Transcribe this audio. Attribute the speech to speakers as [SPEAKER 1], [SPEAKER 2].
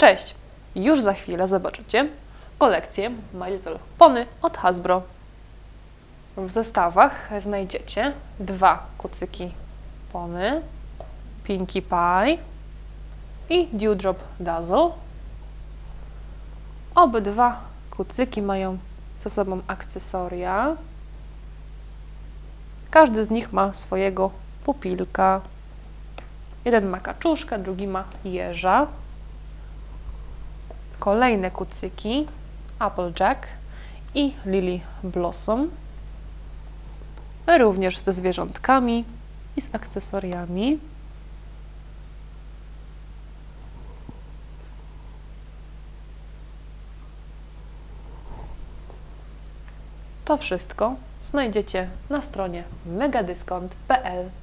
[SPEAKER 1] Cześć! Już za chwilę zobaczycie kolekcję My Little Pony od Hasbro. W zestawach znajdziecie dwa kucyki Pony, Pinkie Pie i Dewdrop Dazzle. Obydwa kucyki mają ze sobą akcesoria. Każdy z nich ma swojego pupilka. Jeden ma kaczuszkę, drugi ma jeża. Kolejne kucyki Applejack i Lily Blossom. Również ze zwierzątkami i z akcesoriami. To wszystko znajdziecie na stronie megadyskont.pl.